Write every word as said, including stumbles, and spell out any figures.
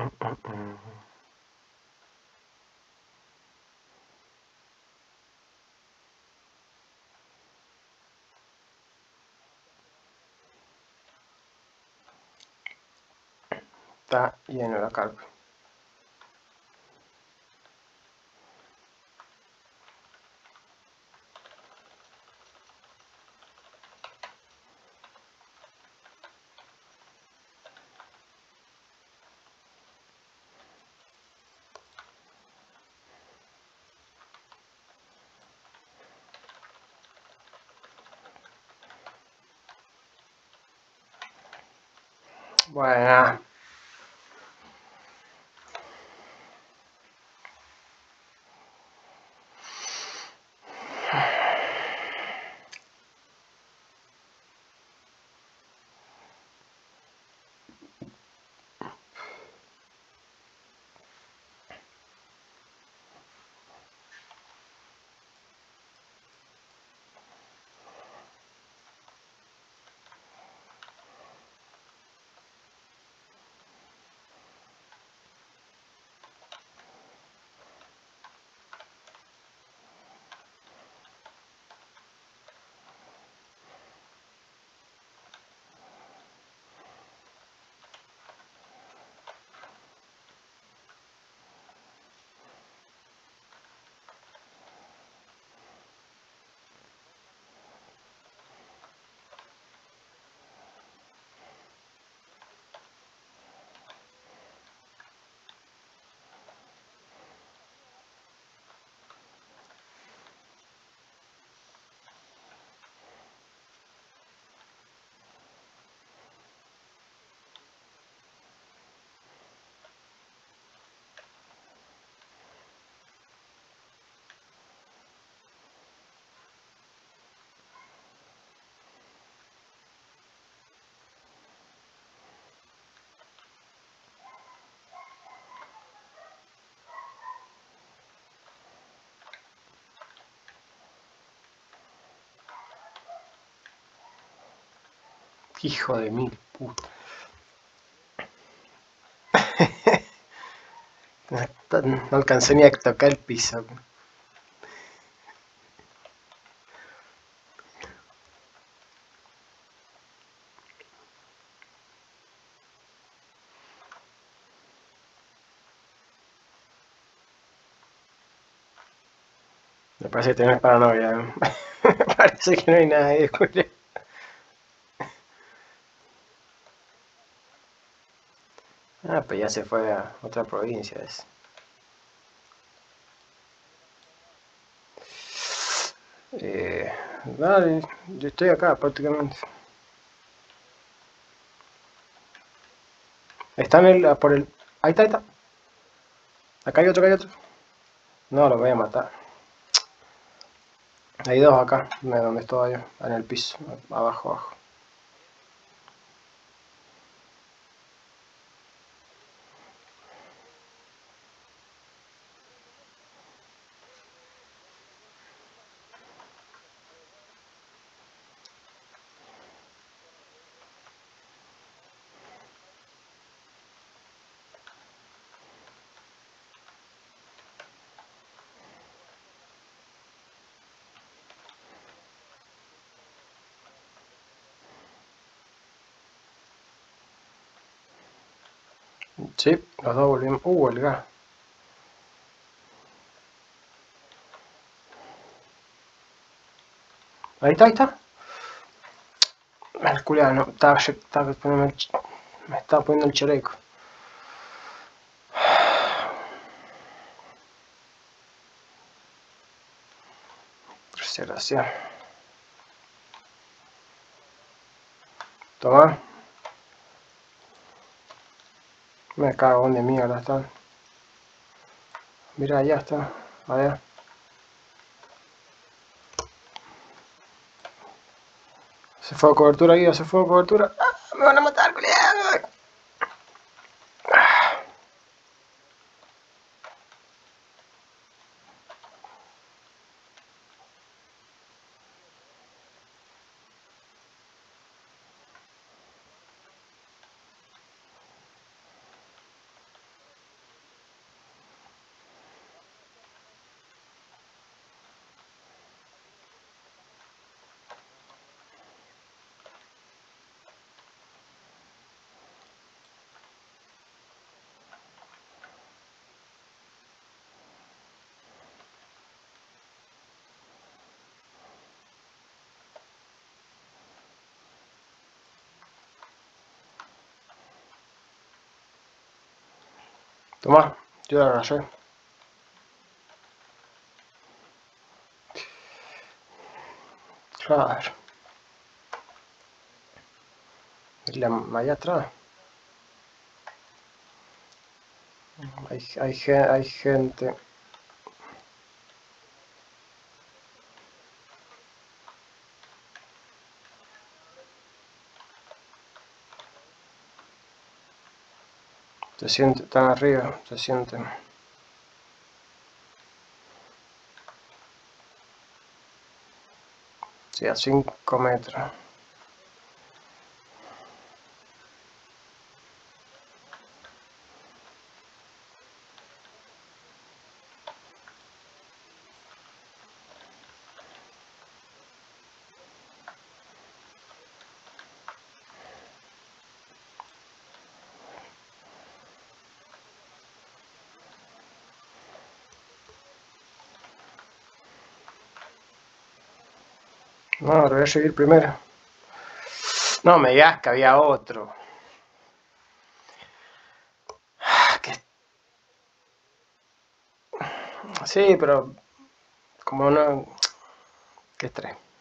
Está lleno la carpa. Bueno. Hijo de mil puta. No alcancé ni a tocar el piso. Me parece que tenés paranoia. Me parece que no hay nadie, Julio. Ah, pues ya se fue a otra provincia. Es. Eh, dale, yo estoy acá prácticamente. Está en el, por el... Ahí está, ahí está. Acá hay otro, acá hay otro. No, lo voy a matar. Hay dos acá, donde estoy yo, en el piso, abajo, abajo. Sí, los dos volvimos. Uh, el gas. Ahí está, ahí está. El culiado, estaba, estaba poniendo el, me estaba poniendo el chaleco. Gracias. Toma. Me cago en de mierda están. Mira, ya está. A ver. Se fue a cobertura, Guido, se fue a cobertura. ¡Ah, me van a matar, culiado! Toma, yo ya la sé. Claro. Y la malla atrás. Hay, hay, hay gente. Se siente, están arriba, se sienten. Sí, a cinco metros. No, lo voy a seguir primero. No me digas que había otro. ¿Qué? Sí, pero como no... Qué estrés.